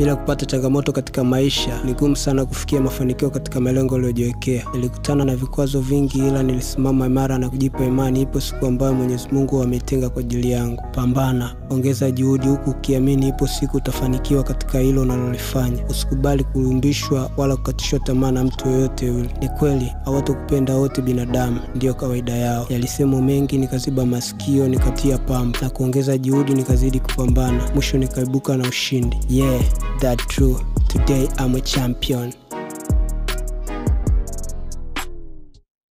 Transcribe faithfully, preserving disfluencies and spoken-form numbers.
Bila kupata changamoto katika maisha, ni gumu sana kufikia mafanikio katika malengo uliyojiwekea. Nilikutana na vikwazo vingi, ila nilisimama imara na kujipa imani ipo siku ambayo Mwenyezi Mungu ameitenga kwa ajili yangu. Pambana, ongeza juhudi huku ukiamini ipo siku utafanikiwa katika hilo unalolifanya. Usikubali kulumbishwa wala kukatishwa tamaa na mtu yoyote yule. Ni kweli, hawatakupenda wote, binadamu ndio kawaida yao. Yalisemwa mengi, nikaziba masikio, nikatia pamba na kuongeza juhudi, nikazidi kupambana. Mwisho nikaibuka na ushindi. Yeah, that true. Today I'm a champion.